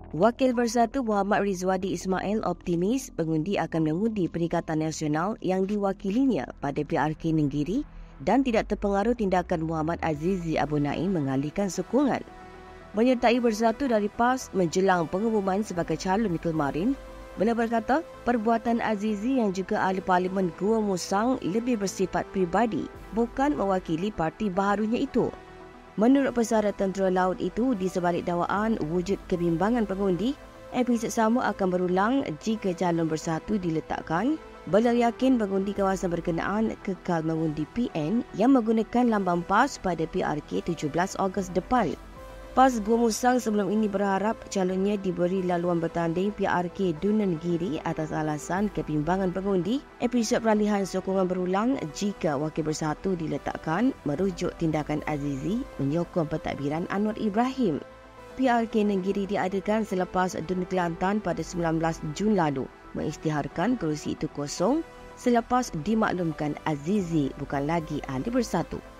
Wakil Bersatu Muhammad Rizwadi Ismail optimis pengundi akan mengundi Perikatan Nasional yang diwakilinya pada PRK Nenggiri dan tidak terpengaruh tindakan Muhammad Azizi Abu Naim mengalihkan sokongan. Menyertai Bersatu dari PAS menjelang pengumuman sebagai calon kemarin, beliau berkata perbuatan Azizi yang juga ahli Parlimen Gua Musang lebih bersifat peribadi, bukan mewakili parti baharunya itu. Menurut pesara tentera laut itu, di sebalik dakwaan wujud kebimbangan pengundi, episod sama akan berulang jika calon Bersatu diletakkan. Beliau yakin pengundi kawasan berkenaan kekal mengundi PN yang menggunakan lambang PAS pada PRK 17 Ogos depan. PAS Gua Musang sebelum ini berharap calonnya diberi laluan bertanding PRK Dunan Negeri atas alasan kebimbangan pengundi. Episod peralihan sokongan berulang jika Wakil Bersatu diletakkan merujuk tindakan Azizi menyokong pentadbiran Anwar Ibrahim. PRK Negeri diadakan selepas Dun Kelantan pada 19 Jun lalu mengisytiharkan kerusi itu kosong selepas dimaklumkan Azizi bukan lagi ahli Bersatu.